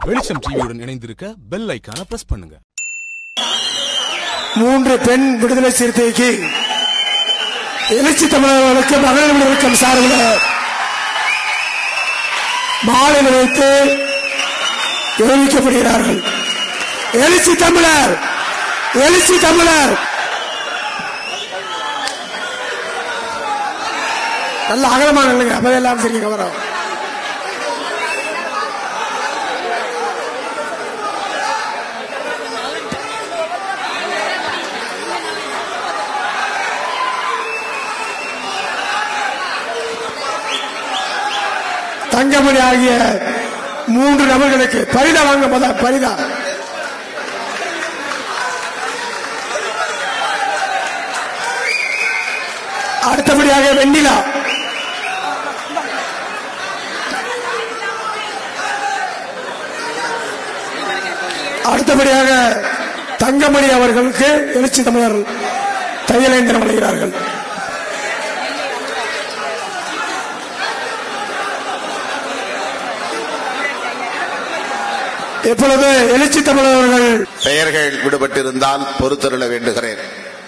வெளிச்சம் டிவியுடன் இணைந்திருக்க பெல் ஐகானை பிரஸ் பண்ணுங்க. 3 பெண் விடுதலை சிறுத்தைக்கு எழுச்சி தமிழர்களுக்கு மகளிர் விடுதலை சார்பில் மாலை நிலைத்து தெரிவிக்கப்படுகிறார்கள். எழுச்சி தமிழர், எழுச்சி தமிழர். நல்ல அகலமான இல்லைங்க, அப்பதெல்லாம் சரி கவரம். தங்கமணி ஆகிய 3 நபர்களுக்கு பரிதா வாங்க பரிதா. அடுத்தபடியாக வெண்ணிலா, அடுத்தபடியாக தங்கமணி அவர்களுக்கு எழுச்சி தமிழர் தையலேந்திரம் வழங்குகிறார்கள். இப்பொழுது எழுச்சி தமிழர்கள் பெயர்கள் விடுபட்டிருந்தால் பொறுத்தருள வேண்டுகிறேன்.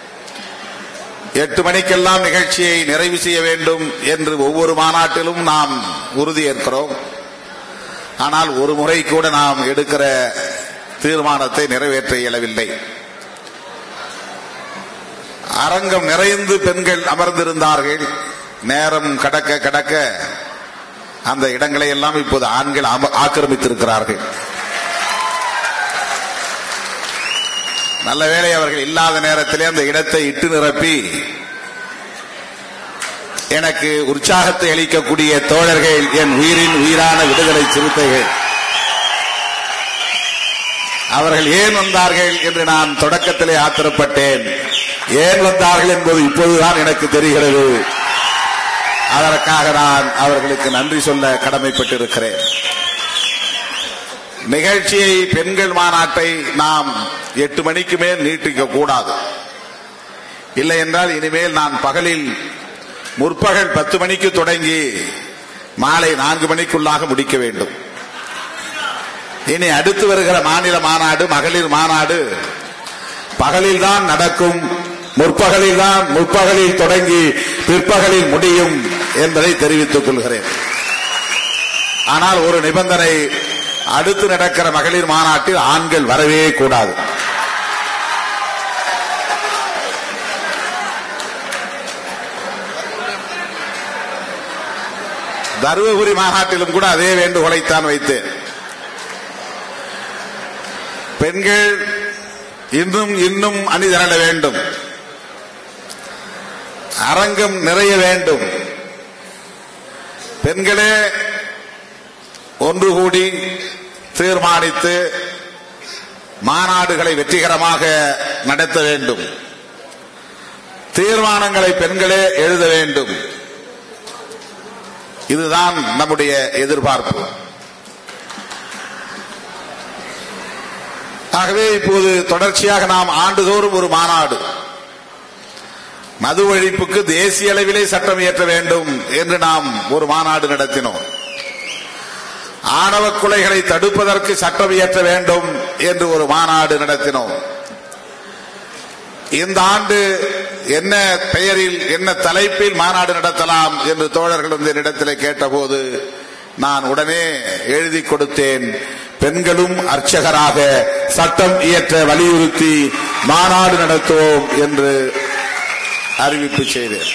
8 மணிக்கெல்லாம் நிகழ்ச்சியை நிறைவு செய்ய வேண்டும் என்று ஒவ்வொரு மாநாட்டிலும் நாம் உறுதியேற்கிறோம். ஆனால் ஒரு முறை கூட நாம் எடுக்கிற தீர்மானத்தை நிறைவேற்ற இயலவில்லை. அரங்கம் நிறைந்து பெண்கள் அமர்ந்திருந்தார்கள். நேரம் கடக்க கடக்க அந்த இடங்களை எல்லாம் இப்போது ஆண்கள் ஆக்கிரமித்திருக்கிறார்கள். நல்ல வேளை அவர்கள் இல்லாத நேரத்திலே அந்த இடத்தை இட்டு நிரப்பி எனக்கு உற்சாகத்தை அளிக்கக்கூடிய தோழர்கள், என் உயிரின் உயிரான விடுதலை சிறுத்தைகள், அவர்கள் ஏன் வந்தார்கள் என்று நான் தொடக்கத்திலே ஆத்திரப்பட்டேன். ஏன் வந்தார்கள் என்பது இப்போதுதான் எனக்கு தெரிகிறது. அதற்காக நான் அவர்களுக்கு நன்றி சொல்ல கடமைப்பட்டிருக்கிறேன். நிகழ்ச்சியை, பெண்கள் மாநாட்டை நாம் 8 மணிக்கு மேல் நீட்டிக்க கூடாது. இல்லை என்றால் இனிமேல் நான் பகலில் முற்பகல் 10 மணிக்கு தொடங்கி மாலை 4 மணிக்குள்ளாக முடிக்க வேண்டும். இனி அடுத்து வருகிற மாநில மாநாடு, மகளிர் மாநாடு பகலில் தான் நடக்கும். முற்பகலில் தொடங்கி பிற்பகலில் முடியும் என்பதை தெரிவித்துக் கொள்கிறேன். ஆனால் ஒரு நிபந்தனை, அடுத்து நடக்கிற மகளிர் மாநாட்டில் ஆண்கள் வரவே கூடாது. தருமபுரி மாநாட்டிலும் கூட அதே வேண்டுகோளைத்தான் வைத்தேன். பெண்கள் இன்னும் அணி திரள வேண்டும், அரங்கம் நிறைய வேண்டும். பெண்களே ஒன்று கூடி தீர்மானித்து மாநாடுகளை வெற்றிகரமாக நடத்த வேண்டும். தீர்மானங்களை பெண்களே எழுத வேண்டும். இதுதான் நம்முடைய எதிர்பார்ப்பு. ஆகவே இப்போது தொடர்ச்சியாக நாம் ஆண்டுதோறும் ஒரு மாநாடு, மது ஒழிப்புக்கு தேசிய அளவிலே சட்டம் இயற்ற வேண்டும் என்று நாம் ஒரு மாநாடு நடத்தினோம். ஆணவ கொலைகளை தடுப்பதற்கு சட்டம் இயற்ற வேண்டும் என்று ஒரு மாநாடு நடத்தினோம். இந்த ஆண்டு என்ன பெயரில், என்ன தலைப்பில் மாநாடு நடத்தலாம் என்று தோழர்கள் வந்து என்னிடத்தில் கேட்டபோது நான் உடனே எழுதி கொடுத்தேன். பெண்களும் அர்ச்சகராக சட்டம் இயற்ற வலியுறுத்தி மாநாடு நடத்துவோம் என்று அறிவிப்பு செய்தேன்.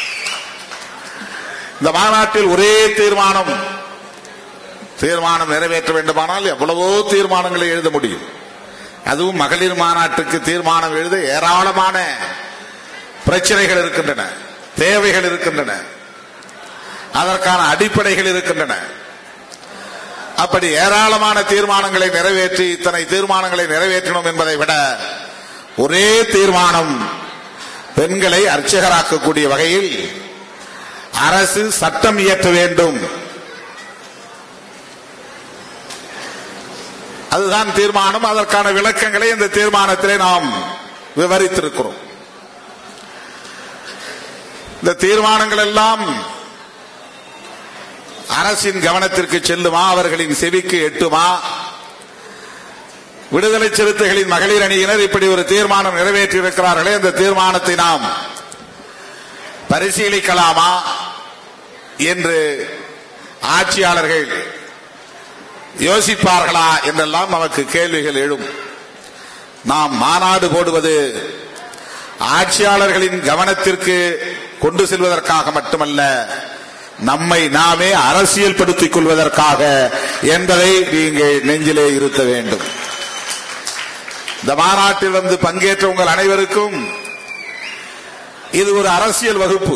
இந்த மாநாட்டில் ஒரே தீர்மானம் நிறைவேற்ற வேண்டுமானால் எவ்வளவோ தீர்மானங்களை எழுத முடியும். அதுவும் மகளிர் மாநாட்டுக்கு தீர்மானம் எழுத ஏராளமான பிரச்சனைகள் இருக்கின்றன, தேவைகள் இருக்கின்றன, அதற்கான அடிப்படைகள் இருக்கின்றன. அப்படி ஏராளமான தீர்மானங்களை நிறைவேற்றி, இத்தனை தீர்மானங்களை நிறைவேற்றணும் என்பதை விட ஒரே தீர்மானம், பெண்களை அர்ச்சகராக்கக்கூடிய வகையில் அரசு சட்டம் இயற்ற வேண்டும். அதுதான் தீர்மானம். அதற்கான விளக்கங்களை இந்த தீர்மானத்திலே நாம் விவரித்திருக்கிறோம். இந்த தீர்மானங்கள் எல்லாம் அரசின் கவனத்திற்கு செல்லுமா, அவர்களின் செவிக்கு எட்டுமா விடுதலை சிறுத்தைகளின் மகளிர் அணியினர் இப்படி ஒரு தீர்மானம் நிறைவேற்றியிருக்கிறார்களே, அந்த தீர்மானத்தை நாம் பரிசீலிக்கலாமா என்று ஆட்சியாளர்கள் யோசிப்பார்களா என்றெல்லாம் நமக்கு கேள்விகள் எழும். நாம் மாநாடு போடுவது ஆட்சியாளர்களின் கவனத்திற்கு கொண்டு செல்வதற்காக மட்டுமல்ல, நம்மை நாமே அரசியல் படுத்திக் கொள்வதற்காக என்பதை நீங்கள் நெஞ்சிலே இருத்த வேண்டும். இந்த மாநாட்டில் வந்து பங்கேற்ற உங்கள் அனைவருக்கும் இது ஒரு அரசியல் வகுப்பு.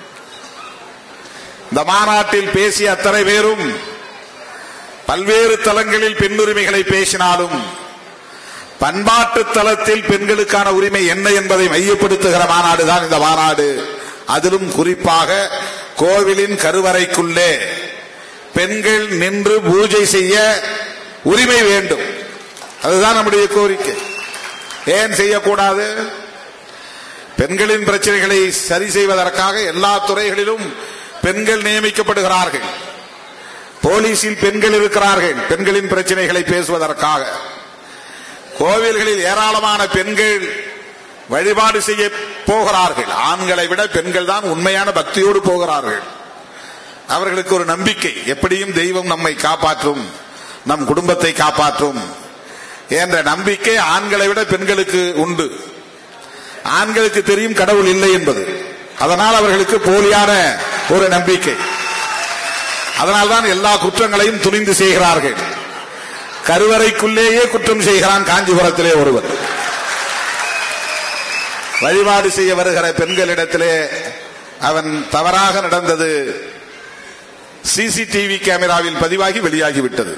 இந்த மாநாட்டில் பேசிய அத்தனை பேரும் பல்வேறு தளங்களில் பெண் உரிமைகளை பேசினாலும் பண்பாட்டு தளத்தில் பெண்களுக்கான உரிமை என்ன என்பதை மையப்படுத்துகிற மாநாடு தான் இந்த மாநாடு. அதிலும் குறிப்பாக கோவிலின் கருவறைக்குள்ளே பெண்கள் நின்று பூஜை செய்ய உரிமை வேண்டும். அதுதான் நம்முடைய கோரிக்கை. ஏன் செய்யக்கூடாது? பெண்களின் பிரச்சனைகளை சரி செய்வதற்காக எல்லா துறைகளிலும் பெண்கள் நியமிக்கப்படுகிறார்கள். போலீசில் பெண்கள் இருக்கிறார்கள் பெண்களின் பிரச்சனைகளை பேசுவதற்காக. கோவில்களில் ஏராளமான பெண்கள் வழிபாடு செய்ய போகிறார்கள். ஆண்களை விட பெண்கள் தான் உண்மையான பக்தியோடு போகிறார்கள். அவர்களுக்கு ஒரு நம்பிக்கை, எப்படியும் தெய்வம் நம்மை காப்பாற்றும், நம் குடும்பத்தை காப்பாற்றும் என்ற நம்பிக்கை ஆண்களை விட பெண்களுக்கு உண்டு. ஆண்களுக்கு தெரியும் கடவுள் இல்லை என்பது. அதனால் அவர்களுக்கு போலியான ஒரு நம்பிக்கை. அதனால்தான் எல்லா குற்றங்களையும் துணிந்து செய்கிறார்கள். கருவறைக்குள்ளேயே குற்றம் செய்கிறான் காஞ்சிபுரத்திலே ஒருவர். வழிபாடு செய்ய வருகிற பெண்களிடத்திலே அவன் தவறாக நடந்தது சிசிடிவி கேமராவில் பதிவாகி வெளியாகிவிட்டது.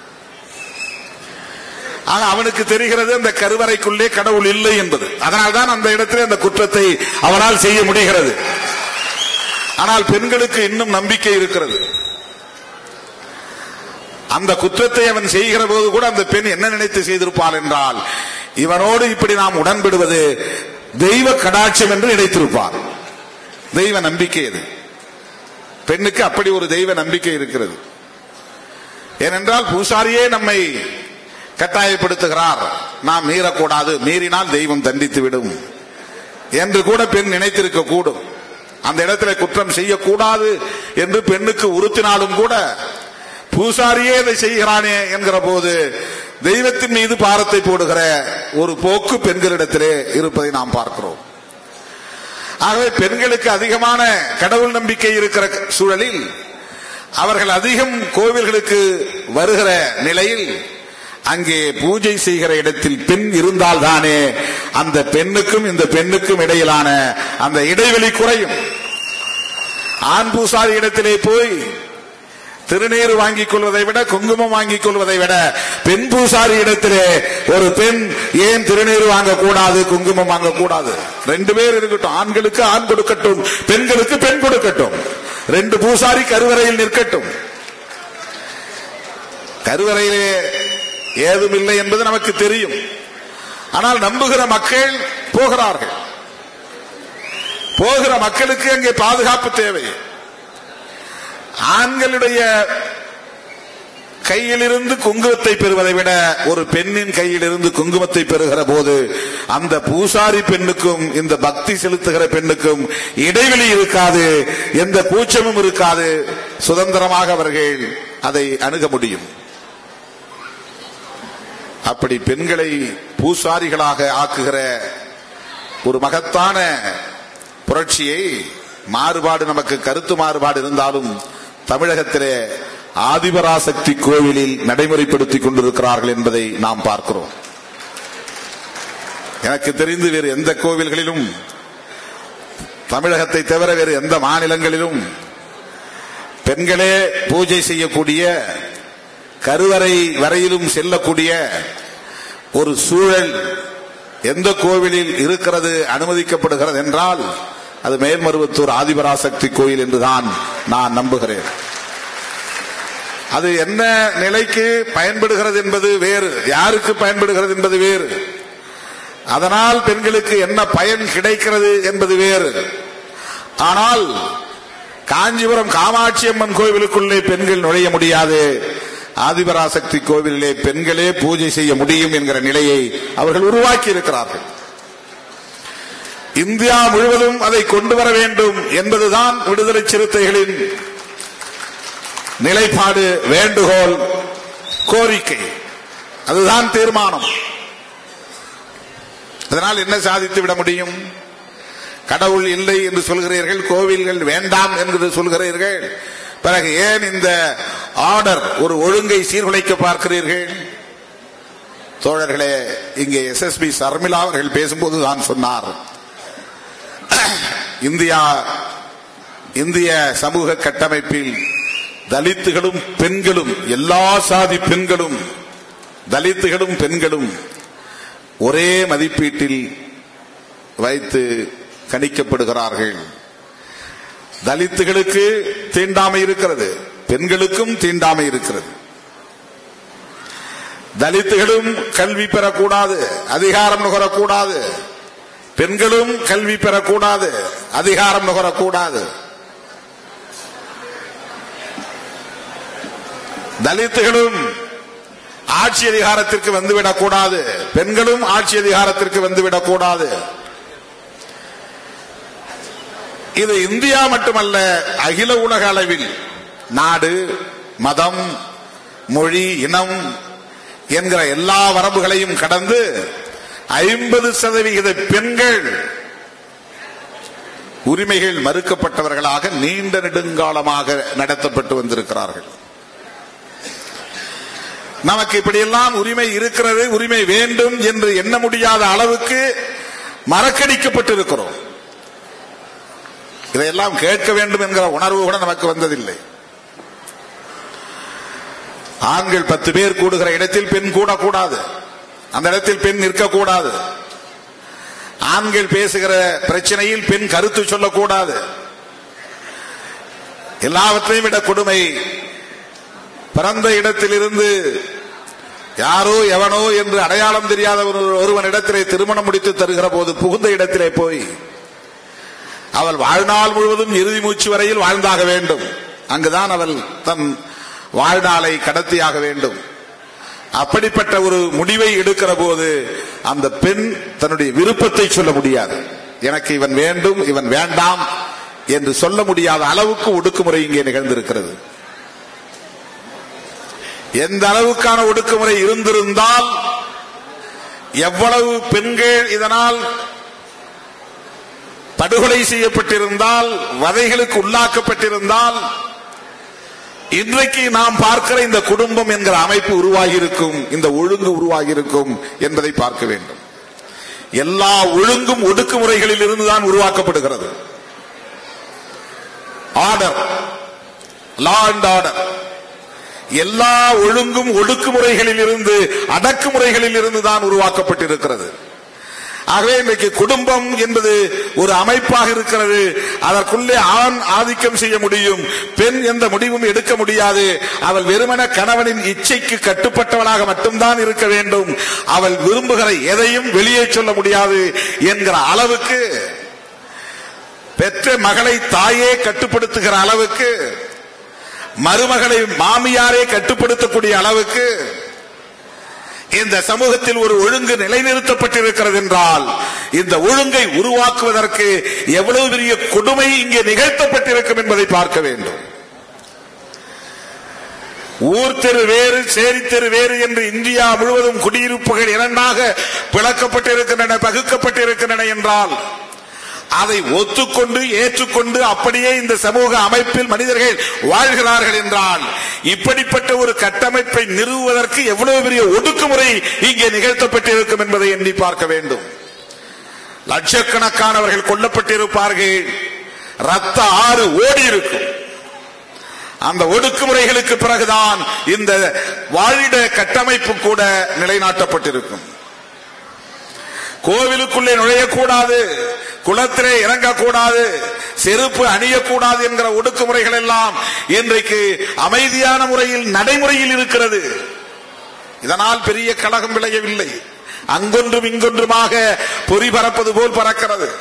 ஆக அவனுக்கு தெரிகிறது அந்த கருவறைக்குள்ளே கடவுள் இல்லை என்பது. அதனால்தான் அந்த இடத்திலே அந்த குற்றத்தை அவனால் செய்ய முடிகிறது. ஆனால் பெண்களுக்கு இன்னும் நம்பிக்கை இருக்கிறது. அந்த குற்றத்தை அவன் செய்கிற போது கூட அந்த பெண் என்ன நினைத்து செய்திருப்பாள் என்றால், இவனோடு இப்படி நாம் உடன்படுவது தெய்வ கடாட்சம் என்று நினைத்திருப்பார். தெய்வ நம்பிக்கை அது. பெண்ணுக்கு அப்படி ஒரு தெய்வ நம்பிக்கை இருக்கிறது. ஏனென்றால் பூசாரியே நம்மை கட்டாயப்படுத்துகிறார், நாம் மீறக்கூடாது, மீறினால் தெய்வம் தண்டித்து விடும் என்று கூட பெண் நினைத்திருக்க கூடும். அந்த இடத்துல குற்றம் செய்யக்கூடாது என்று பெண்ணுக்கு உறுத்தினாலும் கூட பூசாரியே இதை செய்கிறானே என்கிற போது தெய்வத்தின் மீது பாரத்தை போடுகிற ஒரு போக்கு பெண்களிடத்திலே இருப்பதை நாம் பார்க்கிறோம். ஆகவே பெண்களுக்கு அதிகமான கடவுள் நம்பிக்கை இருக்கிற சூழலில் அவர்கள் அதிகம் கோவில்களுக்கு வருகிற நிலையில் அங்கே பூஜை செய்கிற இடத்தில் பெண் இருந்தால் தானே அந்த பெண்ணுக்கும் இந்த பெண்ணுக்கும் இடையிலான அந்த இடைவெளி குறையும். ஆண் பூசாரி இடத்திலே போய் திருநீர் வாங்கிக் கொள்வதை விட, குங்குமம் வாங்கிக் கொள்வதை விட, பெண் பூசாரி இடத்திலே ஒரு பெண் ஏன் திருநீர் வாங்கக்கூடாது, குங்குமம் வாங்கக்கூடாது? 2 பேர் இருக்கட்டும், ஆண்களுக்கு ஆண் கொடுக்கட்டும், பெண்களுக்கு பெண் கொடுக்கட்டும், 2 பூசாரி கருவறையில் நிற்கட்டும். கருவறையிலே ஏதும் இல்லை என்பது நமக்கு தெரியும். ஆனால் நம்புகிற மக்கள் போகிறார்கள். போகிற மக்களுக்கு அங்கே பாதுகாப்பு தேவை. ஆண்களுடைய கையிலிருந்து குங்குமத்தை பெறுவதை விட ஒரு பெண்ணின் கையிலிருந்து குங்குமத்தை பெறுகிற போது அந்த பூசாரி பெண்ணுக்கும் இந்த பக்தி செலுத்துகிற பெண்ணுக்கும் இடைவெளி இருக்காது, எந்த கூச்சமும் இருக்காது, சுதந்திரமாக அவர்கள் அதை அணுக முடியும். அப்படி பெண்களை பூசாரிகளாக ஆக்குகிற ஒரு மகத்தான புரட்சியை, மாறுபாடு நமக்கு கருத்து மாறுபாடு இருந்தாலும் தமிழகத்திலே ஆதிபராசக்தி கோவிலில் நடைமுறைப்படுத்திக் கொண்டிருக்கிறார்கள் என்பதை நாம் பார்க்கிறோம். எனக்கு தெரிந்து வேறு எந்த கோவில்களிலும், தமிழகத்தை தவிர வேறு எந்த மாநிலங்களிலும் பெண்களே பூஜை செய்யக்கூடிய, கருவறை வரையிலும் செல்லக்கூடிய ஒரு சூழல் எந்த கோவிலில் இருக்கிறது, அனுமதிக்கப்படுகிறது என்றால் அது மேல்மருவத்தூர் ஆதிபராசக்தி கோயில் என்றுதான் நான் நம்புகிறேன். அது என்ன நிலைக்கு பயன்படுகிறது என்பது வேறு, யாருக்கு பயன்படுகிறது என்பது வேறு, அதனால் பெண்களுக்கு என்ன பயன் கிடைக்கிறது என்பது வேறு. ஆனால் காஞ்சிபுரம் காமாட்சி அம்மன் கோவிலுக்குள்ளே பெண்கள் நுழைய முடியாது, ஆதிபராசக்தி கோவிலிலே பெண்களே பூஜை செய்ய முடியும் என்கிற நிலையை அவர்கள் உருவாக்கி இருக்கிறார்கள். இந்தியா முழுவதும் அதை கொண்டு வர வேண்டும் என்பதுதான் விடுதலை சிறுத்தைகளின் நிலைப்பாடு, வேண்டுகோள், கோரிக்கை. அதுதான் தீர்மானம். அதனால் என்ன சாதித்து விட முடியும்? கடவுள் இல்லை என்று சொல்கிறீர்கள், கோவில்கள் வேண்டாம் என்று சொல்கிறீர்கள், பிறகு ஏன் இந்த ஆர்டர், ஒரு ஒழுங்கை சீர்குலைக்க பார்க்கிறீர்கள்? தோழர்களே, இங்கே எஸ்எஸ்பி சர்மிளா அவர்கள் பேசும்போது தான் சொன்னார், இந்திய சமூக கட்டமைப்பில் தலித்துகளும் பெண்களும், எல்லா சாதி பெண்களும், தலித்துகளும் பெண்களும் ஒரே மதிப்பீட்டில் வைத்து கணிக்கப்படுகிறார்கள். தலித்துகளுக்கு தீண்டாமை இருக்கிறது, பெண்களுக்கும் தீண்டாமை இருக்கிறது. தலித்துகளும் கல்வி பெறக்கூடாது, அதிகாரம் நுகரக்கூடாது, பெண்களும் கல்வி பெறக்கூடாது, அதிகாரம் நுகரக்கூடாது. தலித்துகளும் ஆட்சி அதிகாரத்திற்கு வந்துவிடக்கூடாது, பெண்களும் ஆட்சி அதிகாரத்திற்கு வந்துவிடக்கூடாது. இது இந்தியா மட்டுமல்ல, அகில உலக அளவில் நாடு, மதம், மொழி, இனம் என்கிற எல்லா வரம்புகளையும் கடந்து 50% பெண்கள் உரிமைகள் மறுக்கப்பட்டவர்களாக நீண்ட நெடுங்காலமாக நடத்தப்பட்டு வந்திருக்கிறார்கள். நமக்கு இப்படியெல்லாம் உரிமை இருக்கிறது, உரிமை வேண்டும் என்று எண்ண முடியாத அளவுக்கு மறக்கடிக்கப்பட்டிருக்கிறோம். இதையெல்லாம் கேட்க வேண்டும் என்கிற உணர்வு கூட நமக்கு வந்ததில்லை. ஆண்கள் 10 பேர் கூடுகிற இடத்தில் பெண் கூடக்கூடாது, அந்த இடத்தில் பெண் நிற்கக்கூடாது. ஆண்கள் பேசுகிற பிரச்சனையில் பெண் கருத்து சொல்லக்கூடாது. எல்லாவற்றையும் விட கொடுமை, பிறந்த இடத்திலிருந்து யாரோ எவனோ என்று அடையாளம் தெரியாத ஒருவன் இடத்திலே திருமணம் முடித்து தருகிற போது புகுந்த இடத்திலே போய் அவள் வாழ்நாள் முழுவதும் இறுதி மூச்சு வரையில் வாழ்ந்தாக வேண்டும். அங்குதான் அவள் தன் வாழ்நாளை கடத்தியாக வேண்டும். அப்படிப்பட்ட ஒரு முடிவை எடுக்கிற போது அந்த பெண் தன்னுடைய விருப்பத்தை சொல்ல முடியாது. எனக்கு இவன் வேண்டும், இவன் வேண்டாம் என்று சொல்ல முடியாத அளவுக்கு ஒடுக்குமுறை இங்கே நிகழ்ந்திருக்கிறது. எந்த அளவுக்கான ஒடுக்குமுறை இருந்திருந்தால், எவ்வளவு பெண்கள் இதனால் படுகொலை செய்யப்பட்டிருந்தால், வதைகளுக்கு உள்ளாக்கப்பட்டிருந்தால், இன்றைக்கு நாம் பார்க்கிற இந்த குடும்பம் என்கிற அமைப்பு உருவாகியிருக்கும், இந்த ஒழுங்கு உருவாகியிருக்கும் என்பதை பார்க்க வேண்டும். எல்லா ஒழுங்கும் ஒடுக்குமுறைகளில் இருந்துதான் உருவாக்கப்படுகிறது. ஆர்டர், லா அண்ட் ஆர்டர், எல்லா ஒழுங்கும் ஒடுக்குமுறைகளில் இருந்து, அடக்குமுறைகளில் இருந்து தான் உருவாக்கப்பட்டிருக்கிறது. ஆகவே இன்றைக்கு குடும்பம் என்பது ஒரு அமைப்பாக இருக்கிறது. அதற்குள்ளே ஆண் ஆதிக்கம் செய்ய முடியும், பெண் எந்த முடிவும் எடுக்க முடியாது. அவள் வெறுமன கணவனின் இச்சைக்கு கட்டுப்பட்டவளாக மட்டும்தான் இருக்க வேண்டும். அவள் விரும்புகிற எதையும் வெளியே சொல்ல முடியாது என்கிற அளவுக்கு, பெற்ற மகளை தாயே கட்டுப்படுத்துகிற அளவுக்கு, மருமகளை மாமியாரே கட்டுப்படுத்தக்கூடிய அளவுக்கு இந்த சமூகத்தில் ஒரு ஒழுங்கு நிலைநிறுத்தப்பட்டிருக்கிறது என்றால், இந்த ஒழுங்கை உருவாக்குவதற்கு எவ்வளவு பெரிய கொடுமை இங்கே நிகழ்த்தப்பட்டிருக்கும் என்பதை பார்க்க வேண்டும். ஊர் தெரு வேறு, சேரி தெரு வேறு என்று இந்தியா முழுவதும் குடியிருப்புகள் இரண்டாக பிளக்கப்பட்டிருக்கின்றன, பகுக்கப்பட்டிருக்கின்றன என்றால், அதை ஒத்துக்கொண்டு ஏற்றுக்கொண்டு அப்படியே இந்த சமூக அமைப்பில் மனிதர்கள் வாழ்கிறார்கள் என்றால், இப்படிப்பட்ட ஒரு கட்டமைப்பை நிறுவுவதற்கு எவ்வளவு பெரிய ஒடுக்குமுறை இங்கே நிகழ்த்தப்பட்டிருக்கும் என்பதை எண்ணி பார்க்க வேண்டும். லட்சக்கணக்கானவர்கள் கொல்லப்பட்டிருப்பார்கள், ரத்த ஆறு ஓடி இருக்கும். அந்த ஒடுக்குமுறைகளுக்கு பிறகுதான் இந்த வாழிட கட்டமைப்பு கூட நிலைநாட்டப்பட்டிருக்கும். கோவிலுக்குள்ளே நுழையக்கூடாது, குளத்திலே இறங்கக்கூடாது, செருப்பு அணியக்கூடாது என்கிற ஒடுக்குமுறைகள் எல்லாம் இன்றைக்கு அமைதியான முறையில் நடைமுறையில் இருக்கிறது. இதனால் பெரிய கலகம் விளையவில்லை. அங்கொன்றும் இங்கொன்றுமாக பொறி பறப்பது போல் பறக்கிறது.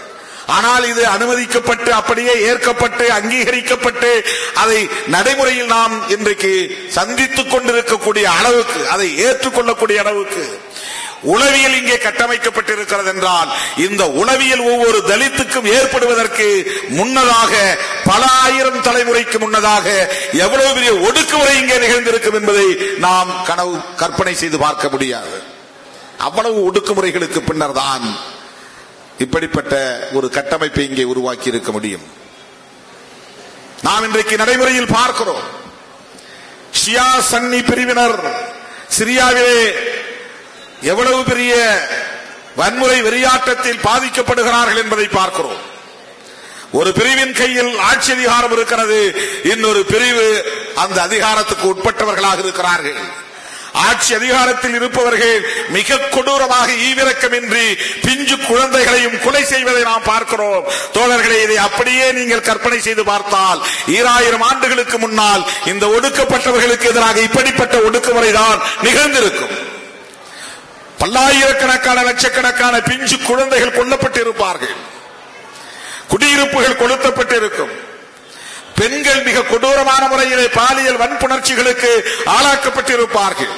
ஆனால் இது அனுமதிக்கப்பட்டு அப்படியே ஏற்கப்பட்டு அங்கீகரிக்கப்பட்டு அதை நடைமுறையில் நாம் இன்றைக்கு சந்தித்துக் கொண்டிருக்கக்கூடிய அளவுக்கு, அதை ஏற்றுக்கொள்ளக்கூடிய அளவுக்கு உளவியல் இங்கே கட்டமைக்கப்பட்டிருக்கிறது என்றால், இந்த உளவியல் ஒவ்வொரு தலித்துக்கும் ஏற்படுவதற்கு முன்னதாக, பல ஆயிரம் தலைமுறைக்கு முன்னதாக எவ்வளவு பெரிய ஒடுக்குமுறை இங்கே நிகழ்ந்திருக்கும் என்பதை நாம் கற்பனை செய்து பார்க்க முடியாது. அவ்வளவு ஒடுக்குமுறைகளுக்கு பின்னர் தான் இப்படிப்பட்ட ஒரு கட்டமைப்பை இங்கே உருவாக்கி இருக்க முடியும். நாம் இன்றைக்கு நடைமுறையில் பார்க்கிறோம். ஷியா சன்னி பிரிவினர் சிரியாவிலே எவ்வளவு பெரிய வன்முறை வெறியாட்டத்தில் பாதிக்கப்படுகிறார்கள் என்பதை பார்க்கிறோம். ஒரு பிரிவின் கையில் ஆட்சி அதிகாரம் இருக்கிறது, இன்னொரு பிரிவு அந்த அதிகாரத்துக்கு உட்பட்டவர்களாக இருக்கிறார்கள். ஆட்சி அதிகாரத்தில் இருப்பவர்கள் மிக கொடூரமாக ஈவிரக்கமின்றி பிஞ்சு குழந்தைகளையும் கொலை செய்வதை நாம் பார்க்கிறோம். தோழர்களே, இதை அப்படியே நீங்கள் கற்பனை செய்து பார்த்தால் 2000 ஆண்டுகளுக்கு முன்னால் இந்த ஒடுக்கப்பட்டவர்களுக்கு எதிராக இப்படிப்பட்ட ஒடுக்குமுறைதான் நிகழ்ந்திருக்கும். பல்லாயிரக்கணக்கான லட்சக்கணக்கான பிஞ்சு குழந்தைகள் கொல்லப்பட்டிருப்பார்கள். குடியிருப்புகள் கொளுத்தப்பட்டிருக்கும். பெண்கள் மிக கொடூரமான முறையிலே பாலியல் வன்புணர்ச்சிகளுக்கு ஆளாக்கப்பட்டிருப்பார்கள்.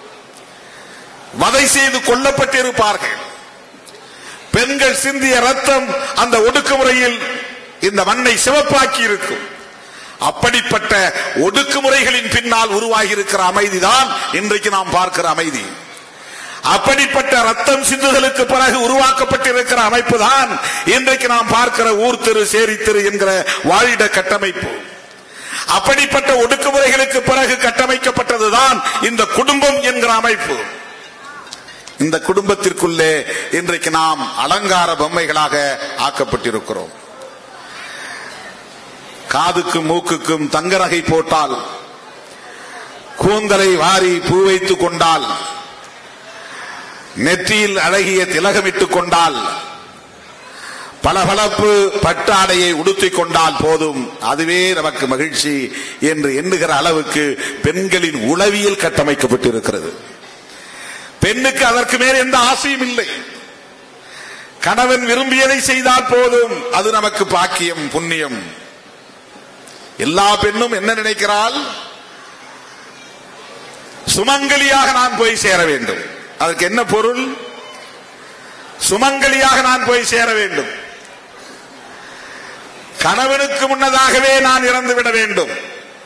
வதை செய்து கொல்லப்பட்டிருப்பார்கள். பெண்கள் சிந்திய ரத்தம் அந்த ஒடுக்குமுறையில் இந்த மண்ணை சிவப்பாக்கி இருக்கும். அப்படிப்பட்ட ஒடுக்குமுறைகளின் பின்னால் உருவாகி இருக்கிற அமைதிதான் இன்றைக்கு நாம் பார்க்கிற அமைதி. அப்படிப்பட்ட ரத்தம் சிந்துதலுக்கு பிறகு உருவாக்கப்பட்டிருக்கிற அமைப்பு தான் இன்றைக்கு நாம் பார்க்கிற ஊர் தெரு, சேரி தெரு என்கிற வாழிட கட்டமைப்பு. அப்படிப்பட்ட ஒடுக்குமுறைகளுக்கு பிறகு கட்டமைக்கப்பட்டதுதான் இந்த குடும்பம் என்கிற அமைப்பு. இந்த குடும்பத்திற்குள்ளே இன்றைக்கு நாம் அலங்கார பொம்மைகளாக ஆக்கப்பட்டிருக்கிறோம். காதுக்கும் மூக்குக்கும் தங்க நகை போட்டால், கூந்தலை வாரி பூ வைத்துக் கொண்டால், நெற்றியில் அழகிய திலகமிட்டுக் கொண்டால், பளபளப்பு பட்டாடையை உடுத்திக் கொண்டால் போதும், அதுவே நமக்கு மகிழ்ச்சி என்று எண்ணுகிற அளவுக்கு பெண்களின் உளவியல் கட்டமைக்கப்பட்டிருக்கிறது. பெண்ணுக்கு அதற்கு மேல் எந்த ஆசையும் இல்லை. கணவன் விரும்பியதை செய்தால் போதும், அது நமக்கு பாக்கியம், புண்ணியம். எல்லா பெண்ணும் என்ன நினைக்கிறாள்? சுமங்கலியாக நான் போய் சேர வேண்டும். அதற்கு என்ன பொருள்? சுமங்கலியாக நான் போய் சேர வேண்டும். கணவனுக்கு முன்னதாகவே நான் இறந்துவிட வேண்டும்.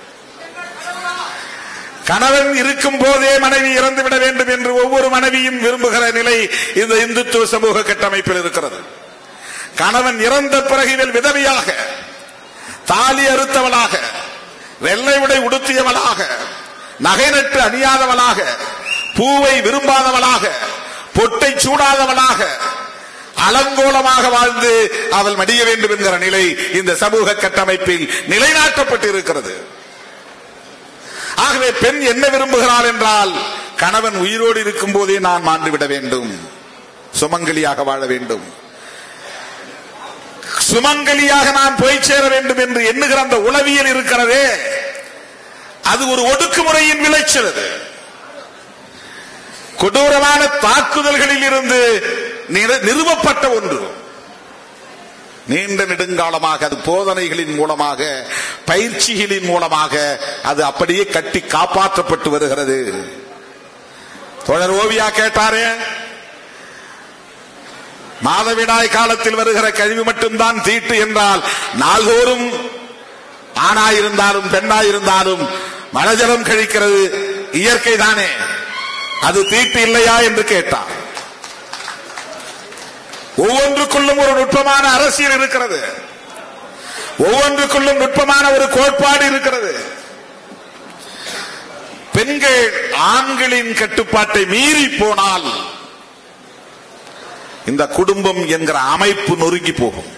கணவன் இருக்கும் போதே மனைவி இறந்துவிட வேண்டும் என்று ஒவ்வொரு மனைவியும் விரும்புகிற நிலை இந்த இந்துத்துவ சமூக கட்டமைப்பில் இருக்கிறது. கணவன் இறந்த பிறகு இவள் விதவையாக, தாலி அறுத்தவளாக, வெள்ளை உடை உடுத்தியவளாக, நகை நட்டு அணியாதவளாக, பூவை விரும்பாதவளாக, பொட்டை சூடாதவளாக, அலங்கோலமாக வாழ்ந்து அவள் மடிய வேண்டும் என்கிற நிலை இந்த சமூக கட்டமைப்பில் நிலைநாட்டப்பட்டு இருக்கிறது. ஆகவே பெண் என்ன விரும்புகிறாள் என்றால், கணவன் உயிரோடு இருக்கும் போதே நான் மாண்டுவிட வேண்டும், சுமங்கலியாக வாழ வேண்டும், சுமங்கலியாக நான் போய் சேர வேண்டும் என்று எண்ணுகிற அந்த உளவியல் இருக்கிறதே, அது ஒரு ஒடுக்குமுறையின் விளைச்சல். அது கொடூரமான தாக்குதல்களில் இருந்து நிறுவப்பட்ட ஒன்று. நீண்ட நெடுங்காலமாக அது போதனைகளின் மூலமாக, பயிற்சிகளின் மூலமாக அது அப்படியே கட்டி காப்பாற்றப்பட்டு வருகிறது. தோழர் ஓவியா கேட்டாரே, மாதவிடாய் காலத்தில் வருகிற கழிவு மட்டும்தான் தீட்டு என்றால், நாள்தோறும் ஆணாயிருந்தாலும் பெண்ணாயிருந்தாலும் மலஜலம் கழிக்கிறது இயற்கை தானே, அது தீட்டு இல்லையா என்று கேட்டார். ஒவ்வொன்றுக்குள்ளும் ஒரு நுட்பமான அரசியல் இருக்கிறது. ஒவ்வொன்றுக்குள்ளும் நுட்பமான ஒரு கோட்பாடு இருக்கிறது. பெண்கள் ஆண்களின் கட்டுப்பாட்டை மீறி போனால் இந்த குடும்பம் என்கிற அமைப்பு நொறுங்கி போகும்.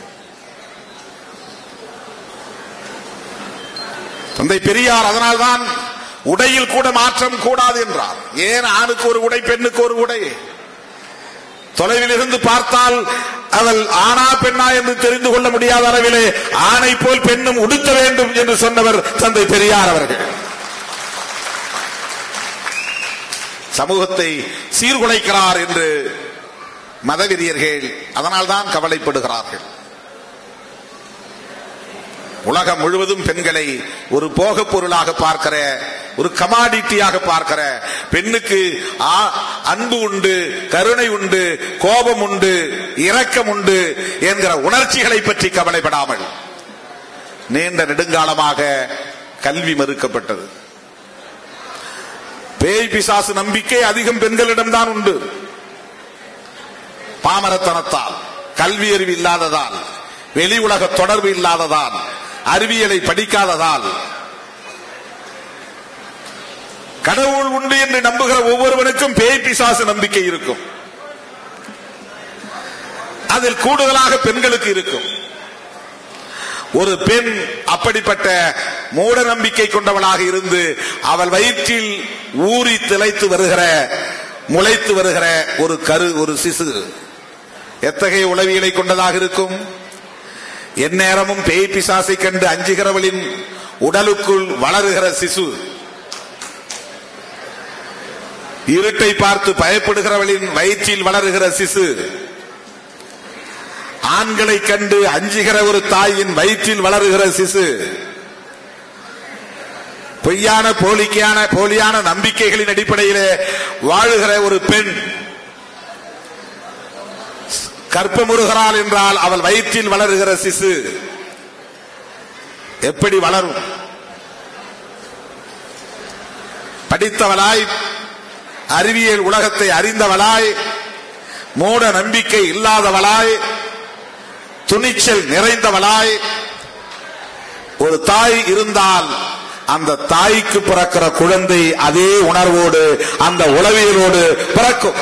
தந்தை பெரியார் அதனால்தான் உடையில் கூட மாற்றம் கூடாது என்றார். ஏன் ஆணுக்கு ஒரு உடை, பெண்ணுக்கு ஒரு உடை? தொலைவில் இருந்து பார்த்தால் அவள் ஆணா பெண்ணா என்று தெரிந்து கொள்ள முடியாத அளவிலே ஆணை போல் பெண்ணும் உடுத்த வேண்டும் என்று சொன்னவர் தந்தை பெரியார் அவர்கள். சமூகத்தை சீர்குலைக்கிறார் என்று மதவெறியர்கள் அதனால்தான் கவலைப்படுகிறார்கள். உலகம் முழுவதும் பெண்களை ஒரு போகப் பொருளாக பார்க்கிற, ஒரு கமாடிட்டியாக பார்க்கிற, பெண்ணுக்கு அன்பு உண்டு, கருணை உண்டு, கோபம் உண்டு, இரக்கம் உண்டு என்கிற உணர்ச்சிகளை பற்றி கவலைப்படாமல் நீண்ட நெடுங்காலமாக கல்வி மறுக்கப்பட்டது. பேய் பிசாசு நம்பிக்கை அதிகம் பெண்களிடம்தான் உண்டு. பாமரத்தனத்தால், கல்வி அறிவு இல்லாததால், வெளி உலக தொடர்பு இல்லாததால், அறிவியலை படிக்காததால், கடவுள் உண்டு என்று நம்புகிற ஒவ்வொருவனுக்கும் பேய் பிசாசு நம்பிக்கை இருக்கும். அதில் கூடுதலாக பெண்களுக்கு இருக்கும். ஒரு பெண் அப்படிப்பட்ட மூட நம்பிக்கை கொண்டவளாக இருந்து அவள் வயிற்றில் ஊறி திளைத்து வருகிற, முளைத்து வருகிற ஒரு ஒரு சிசு எத்தகைய உளவியலை கொண்டதாக இருக்கும்? எந்நேரமும் பேய் பிசாசை கண்டு அஞ்சுகிறவளின் உடலுக்குள் வளருகிற சிசு, இருட்டை பார்த்து பயப்படுகிறவளின் வயிற்றில் வளருகிற சிசு, ஆண்களை கண்டு அஞ்சுகிற ஒரு தாயின் வயிற்றில் வளருகிற சிசு, பொய்யான போலியான நம்பிக்கைகளின் அடிப்படையிலே வாழுகிற ஒரு பெண் கற்பமுறுகிறாள் என்றால் அவள் வயிற்றில் வளருகிற சிசு எப்படி வளரும்? படித்தவளாய், அறிவியல் உலகத்தை அறிந்தவளாய், மூட நம்பிக்கை இல்லாதவளாய், துணிச்சல் நிறைந்தவளாய் ஒரு தாய் இருந்தால் அந்த தாய்க்கு பிறக்கிற குழந்தை அதே உணர்வோடு, அந்த உளவியலோடு பிறக்கும்.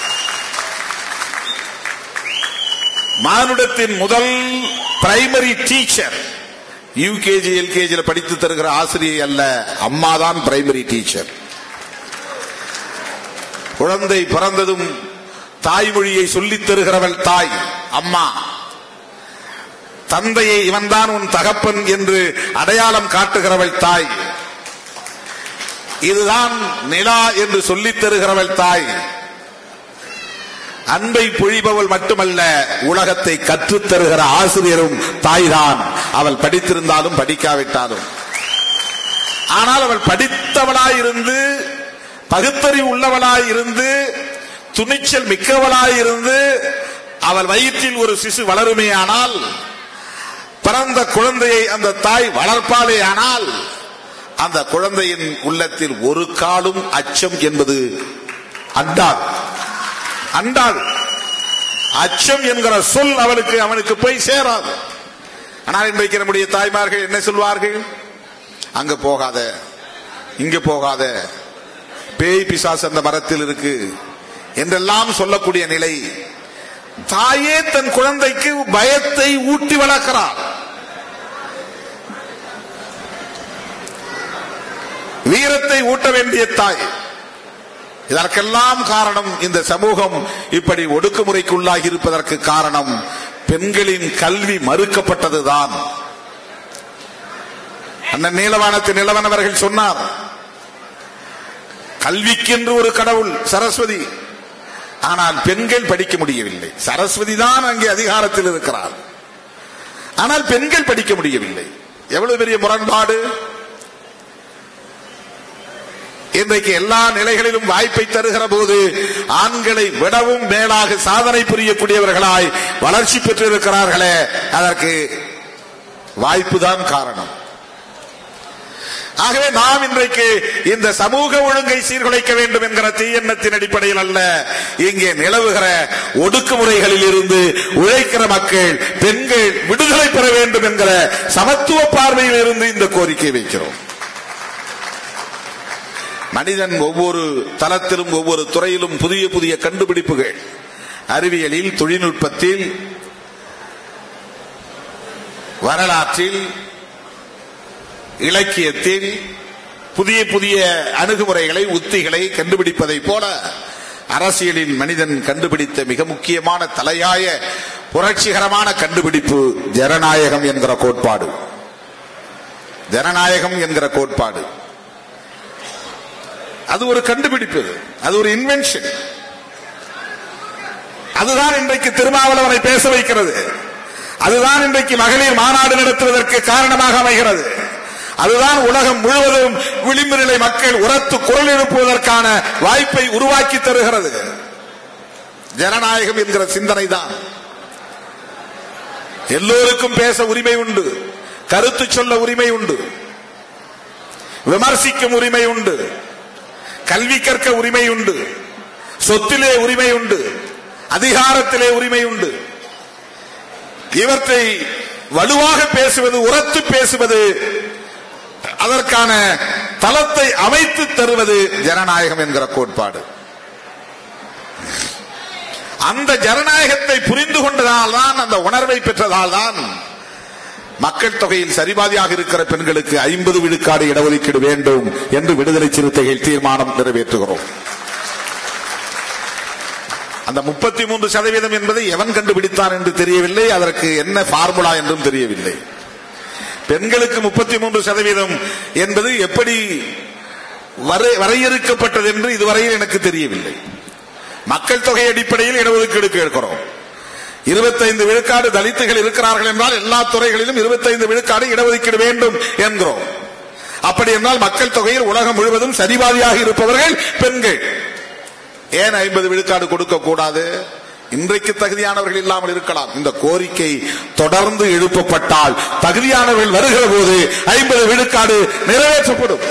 மானுடத்தின் முதல் பிரைமரி டீச்சர் யூகேஜி எல்கேஜியில் படித்து தருகிற ஆசிரியை அல்ல, அம்மாதான் பிரைமரி டீச்சர். குழந்தை பிறந்ததும் தாய்மொழியை சொல்லித் தருகிறவள் தாய், அம்மா. தந்தையை இவன்தான் உன் தகப்பன் என்று அடையாளம் காட்டுகிறவள் தாய். இதுதான் நிலா என்று சொல்லித் தருகிறவள் தாய். அன்பை பொழிபவள் மட்டுமல்ல, உலகத்தை கற்றுத் தருகிற ஆசிரியரும் தாய்தான். அவள் படித்திருந்தாலும் படிக்காவிட்டாலும். ஆனால் அவள் படித்தவளாயிருந்து, பகுத்தறிவு உள்ளவளாயிருந்து, துணிச்சல் மிக்கவளாயிருந்து அவள் வயிற்றில் ஒரு சிசு வளருமே ஆனால், பிறந்த குழந்தையை அந்த தாய் வளர்ப்பாளே ஆனால், அந்த குழந்தையின் உள்ளத்தில் ஒரு காலும் அச்சம் என்பது அண்டாது. அச்சம் என்கிற சொல் அவனுக்கு போய் சேராது. ஆனால் இன்றைக்கு நம்முடைய தாய்மார்கள் என்ன சொல்வார்கள்? அங்க போகாத, இங்க போகாத, பேய் பிசாசு அந்த மரத்தில் இருக்கு என்றெல்லாம் சொல்லக்கூடிய நிலை. தாயே தன் குழந்தைக்கு பயத்தை ஊட்டி வளர்க்கிறார். வீரத்தை ஊட்ட வேண்டிய தாய். இதற்கெல்லாம் காரணம், இந்த சமூகம் இப்படி ஒடுக்குமுறைக்குள்ளாகி இருப்பதற்கு காரணம் பெண்களின் கல்வி மறுக்கப்பட்டதுதான். அண்ணன் நீலவானத்து நிலவன் அவர்கள் சொன்னார், கல்விக்கென்று ஒரு கடவுள் சரஸ்வதி, ஆனால் பெண்கள் படிக்க முடியவில்லை. சரஸ்வதி தான் அங்கே அதிகாரத்தில் இருக்கிறார், ஆனால் பெண்கள் படிக்க முடியவில்லை. எவ்வளவு பெரிய முரண்பாடு! இன்றைக்கு எல்லா நிலைகளிலும் வாய்ப்பை தருகிற போது ஆண்களை விடவும் மேலாக சாதனை புரியக்கூடியவர்களாய் வளர்ச்சி பெற்றிருக்கிறார்களே, அதற்கு வாய்ப்புதான் காரணம். ஆகவே நாம் இன்றைக்கு இந்த சமூக ஒழுங்கை சீர்குலைக்க வேண்டும் என்கிற தீயெண்ணத்தின் அடிப்படையில் அல்ல, இங்கே நிலவுகிற ஒடுக்குமுறைகளில் இருந்து உழைக்கிற மக்கள், பெண்கள் விடுதலை பெற வேண்டும் என்கிற சமத்துவ பார்வையில் இருந்து இந்த கோரிக்கை வைக்கிறோம். மனிதன் ஒவ்வொரு தளத்திலும், ஒவ்வொரு துறையிலும் புதிய புதிய கண்டுபிடிப்புகள், அறிவியலில், தொழில்நுட்பத்தில், வரலாற்றில், இலக்கியத்தில் புதிய புதிய அணுகுமுறைகளை, உத்திகளை கண்டுபிடிப்பதை போல அரசியலில் மனிதன் கண்டுபிடித்த மிக முக்கியமான தலையாய புரட்சிகரமான கண்டுபிடிப்பு ஜனநாயகம் என்கிற கோட்பாடு. ஜனநாயகம் என்கிற கோட்பாடு அது ஒரு கண்டுபிடிப்பு, அது ஒரு இன்வென்ஷன். அதுதான் இன்றைக்கு திருமாவளவனை பேச வைக்கிறது. அதுதான் இன்றைக்கு மகளிர் மாநாடு நடத்துவதற்கு காரணமாக அமைகிறது. அதுதான் உலகம் முழுவதும் விளிம்பு நிலை மக்கள் உரத்து குரல் எழுப்புவதற்கான வாய்ப்பை உருவாக்கி தருகிறது. ஜனநாயகம் என்கிற சிந்தனை தான். எல்லோருக்கும் பேச உரிமை உண்டு, கருத்து சொல்ல உரிமை உண்டு, விமர்சிக்கும் உரிமை உண்டு, கல்வி கற்க உரிமை உண்டு, சொத்திலே உரிமை உண்டு, அதிகாரத்திலே உரிமை உண்டு. இவற்றை வலுவாக பேசுவது, உரத்து பேசுவது, அதற்கான தளத்தை அமைத்து தருவது ஜனநாயகம் என்கிற கோட்பாடு. அந்த ஜனநாயகத்தை புரிந்து கொண்டதால் தான், அந்த உணர்வை பெற்றதால் தான் மக்கள் தொகையில் சரிபாதியாக இருக்கிற பெண்களுக்கு 50 விழுக்காடு இடஒதுக்கீடு வேண்டும் என்று விடுதலை சிறுத்தைகள் தீர்மானம் நிறைவேற்றுகிறோம். அந்த 33% என்பதை எவன் கண்டுபிடித்தான் என்று தெரியவில்லை. அதற்கு என்ன பார்முலா என்றும் தெரியவில்லை. பெண்களுக்கு 33% என்பது எப்படி வரையறுக்கப்பட்டது என்று இதுவரையில் எனக்கு தெரியவில்லை. மக்கள் தொகை அடிப்படையில் இடஒதுக்கீடு கேட்கிறோம். 25 விழுக்காடு தலித்துகள் இருக்கிறார்கள் என்றால் எல்லா துறைகளிலும் 25 விழுக்காடு இடஒதுக்கீடு வேண்டும் என்கிறோம். அப்படி என்றால் மக்கள் தொகையில் உலகம் முழுவதும் சரிபாதியாக இருப்பவர்கள் பெண்கள். ஏன் 50 விழுக்காடு கொடுக்க கூடாது? இன்றைக்கு தகுதியானவர்கள் இல்லாமல் இருக்கலாம். இந்த கோரிக்கை தொடர்ந்து எழுப்பப்பட்டால் தகுதியானவர்கள் வருகிற போது 50 விழுக்காடு நிறைவேற்றப்படும்.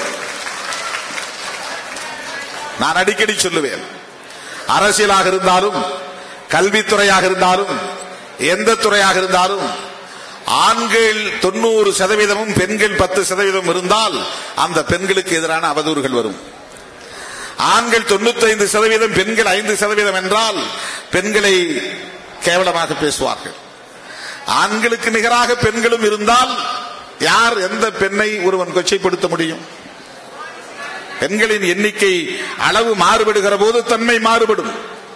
நான் அடிக்கடி சொல்லுவேன், அரசியலாக இருந்தாலும், கல்வித்துறையாக இருந்தாலும், எந்த துறையாக இருந்தாலும் ஆண்கள் 90% பெண்கள் 10% இருந்தால் அந்த பெண்களுக்கு எதிரான அவதூறுகள் வரும். ஆண்கள் 95%, பெண்கள் 5% என்றால் பெண்களை கேவலமாக பேசுவார்கள். ஆண்களுக்கு நிகராக பெண்களும் இருந்தால் யார் எந்த பெண்ணை ஒருவன் கொச்சைப்படுத்த முடியும்? பெண்களின் எண்ணிக்கை அளவு மாறுபடுகிற போது தன்மை மாறுபடும்.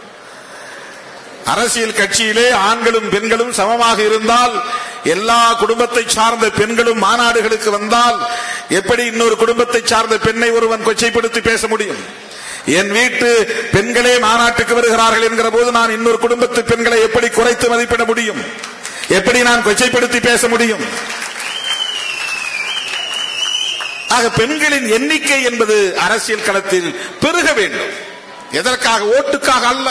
அரசியல் கட்சியிலே ஆண்களும் பெண்களும் சமமாக இருந்தால், எல்லா குடும்பத்தை சார்ந்த பெண்களும் மாநாடுகளுக்கு வந்தால் எப்படி இன்னொரு குடும்பத்தை சார்ந்த பெண்ணை ஒருவன் கொச்சைப்படுத்தி பேச முடியும்? என் வீட்டு பெண்களே மாநாட்டுக்கு வருகிறார்கள் என்கிற போது நான் இன்னொரு குடும்பத்து பெண்களை எப்படி குறைத்து மதிப்பிட முடியும்? எப்படி நான் கொச்சைப்படுத்தி பேச முடியும்? ஆக பெண்களின் எண்ணிக்கை என்பது அரசியல் களத்தில் பெருக வேண்டும். எதற்காக? ஓட்டுக்காக அல்ல.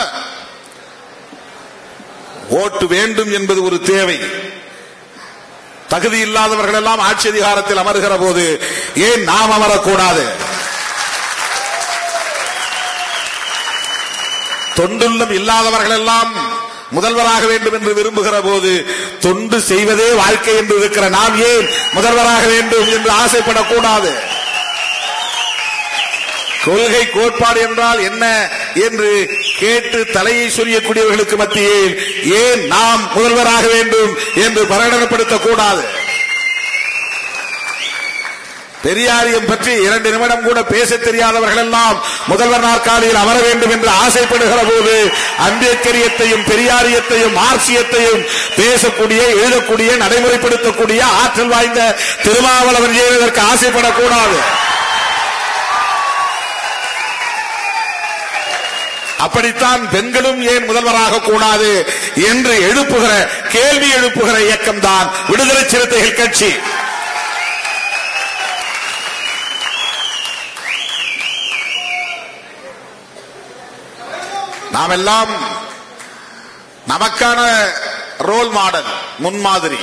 ஓட்டு வேண்டும் என்பது ஒரு தேவை. தகுதி இல்லாதவர்கள் எல்லாம் ஆட்சி அதிகாரத்தில் அமர்கிற போது ஏன் நாம் அமரக்கூடாது? தொண்டுள்ளம் இல்லாதவர்கள் எல்லாம் முதல்வராக வேண்டும் என்று விரும்புகிற போது தொண்டு செய்வதே வாழ்க்கை என்று இருக்கிற நாம் ஏன் முதல்வராக வேண்டும் என்று ஆசைப்படக்கூடாது? கொள்கை கோட்பாடு என்றால் என்ன என்று கேட்டு தலையை சொரியக்கூடியவர்களுக்கு மத்தியில் ஏன் நாம் முதல்வராக வேண்டும் என்று பிரகடனப்படுத்தக்கூடாது? பெரியாரியம் பற்றி 2 நிமிடம் கூட பேச தெரியாதவர்கள் எல்லாம் முதல்வர் நாற்காலியில் அமர வேண்டும் என்று ஆசைப்படுகிற போது அம்பேத்கரியத்தையும் பெரியாரியத்தையும் மார்க்சியத்தையும் பேசக்கூடிய, எழுதக்கூடிய, நடைமுறைப்படுத்தக்கூடிய ஆற்றல் வாய்ந்த திருமாவளவன் ஏன் இதற்கு ஆசைப்படக்கூடாது? அப்படித்தான் பெண்களும் ஏன் முதல்வராக கூடாது என்று எழுப்புகிற, கேள்வி எழுப்புகிற இயக்கம் தான் விடுதலை சிறுத்தைகள் கட்சி. நாம் எல்லாம் நமக்கான ரோல் மாடல், முன்மாதிரி.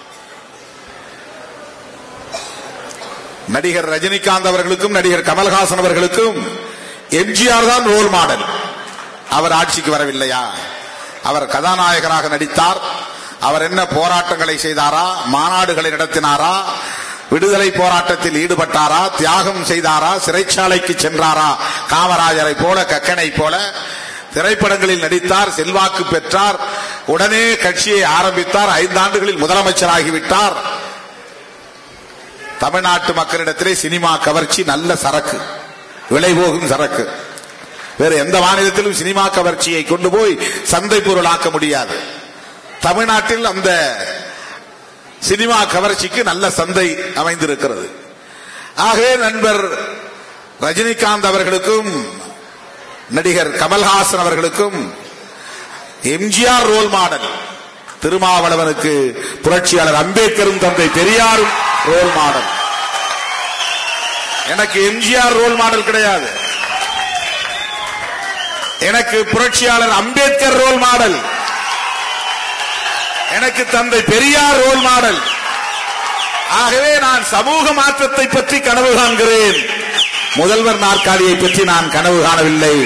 நடிகர் ரஜினிகாந்த் அவர்களுக்கும் நடிகர் கமல்ஹாசன் அவர்களுக்கும் எம்ஜிஆர் தான் ரோல் மாடல். அவர் ஆட்சிக்கு வரவில்லையா? அவர் கதாநாயகராக நடித்தார். அவர் என்ன போராட்டங்களை செய்தாரா? மாநாடுகளை நடத்தினாரா? விடுதலை போராட்டத்தில் ஈடுபட்டாரா? தியாகம் செய்தாரா? சிறைச்சாலைக்கு சென்றாரா? காமராஜரை போல, கக்கனை போல திரைப்படங்களில் நடித்தார், செல்வாக்கு பெற்றார், உடனே கட்சியை ஆரம்பித்தார், 5 ஆண்டுகளில் முதலமைச்சராகிவிட்டார். தமிழ்நாட்டு மக்களிடத்திலே சினிமா கவர்ச்சி நல்ல சரக்கு, விலைபோகும் சரக்கு. வேறு எந்த மாநிலத்திலும் சினிமா கவர்ச்சியை கொண்டு போய் சந்தை பொருளாக்க முடியாது. தமிழ்நாட்டில் அந்த சினிமா கவர்ச்சிக்கு நல்ல சந்தை அமைந்திருக்கிறது. ஆகவே நண்பர் ரஜினிகாந்த் அவர்களுக்கும் நடிகர் கமல்ஹாசன் அவர்களுக்கும் எம்ஜிஆர் ரோல் மாடல். திருமாவளவனுக்கு புரட்சியாளர் அம்பேத்கரும் தந்தை பெரியாரும் ரோல் மாடல். எனக்கு எம்ஜிஆர் ரோல் மாடல் கிடையாது, எனக்கு புரட்சியாளர் அம்பேத்கர் ரோல் மாடல், எனக்கு தந்தை பெரியார் ரோல் மாடல். ஆகவே நான் சமூக மாற்றத்தை பற்றி கனவு காண்கிறேன், முதல்வர் நாற்காலியை பற்றி நான் கனவு காணவில்லை.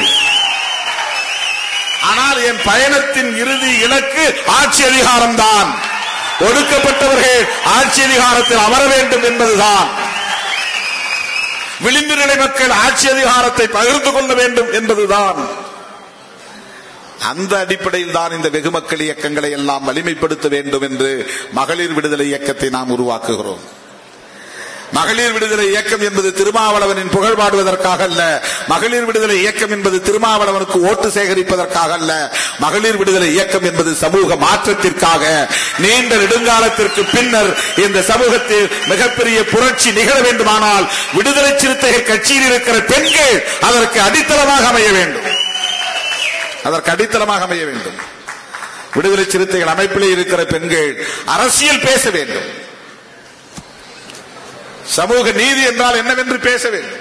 ஆனால் என் பயணத்தின் இறுதி இலக்கு ஆட்சி அதிகாரம் தான். ஒடுக்கப்பட்டவர்கள் ஆட்சி அதிகாரத்தில் அமர வேண்டும் என்பதுதான். விளிம்பு நிலை மக்கள் ஆட்சி அதிகாரத்தை பகிர்ந்து கொள்ள வேண்டும் என்பதுதான். அந்த அடிப்படையில் தான் இந்த வெகு மக்கள் இயக்கங்களை எல்லாம் வலிமைப்படுத்த வேண்டும் என்று மகளிர் விடுதலை இயக்கத்தை நாம் உருவாக்குகிறோம். மகளிர் விடுதலை இயக்கம் என்பது திருமாவளவனின் புகழ் பாடுவதற்காக அல்ல, மகளிர் விடுதலை இயக்கம் என்பது திருமாவளவனுக்கு ஓட்டு சேகரிப்பதற்காக அல்ல, மகளிர் விடுதலை இயக்கம் என்பது சமூக மாற்றத்திற்காக. நீண்ட நெடுங்காலத்திற்கு பின்னர் இந்த சமூகத்தில் மிகப்பெரிய புரட்சி நிகழ வேண்டுமானால் விடுதலை சிறுத்தைகள் கட்சியில் இருக்கிற பெண்கள் அதற்கு அடித்தளமாக அமைய வேண்டும், அதற்கு அடித்தளமாக அமைய வேண்டும். விடுதலை சிறுத்தைகள் அமைப்பிலே இருக்கிற பெண்கள் அரசியல் பேச வேண்டும், சமூக நீதி என்றால் என்னவென்று பேச வேண்டும்.